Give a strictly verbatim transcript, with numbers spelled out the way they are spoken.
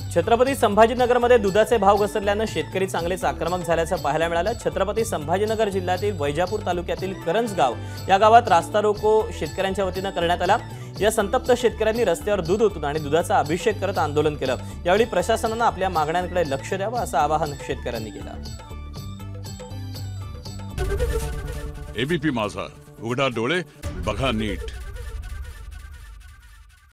छत्रपती संभाजीनगरमध्ये दुधाचे भाव घसरल्याने शेतकरी चांगलेच आक्रमक झाल्याचं पाहायला मिळालं। छत्रपती संभाजीनगर जिल्ह्यातील वैजापूर तालुक्यातील करंजगाव या गावात रास्ता रोको शेतकऱ्यांच्या वतीने करण्यात आला। या संतप्त शेतकऱ्यांनी रस्त्यावर दूध ओतून आणि दुधाचा अभिषेक करत आंदोलन केलं। यावेळी प्रशासनाने आपल्या मागण्यांकडे लक्ष द्यावं असं आवाहन शेतकऱ्यांनी केलं। एबीपी माझा, उघडा डोळे बघा नीट।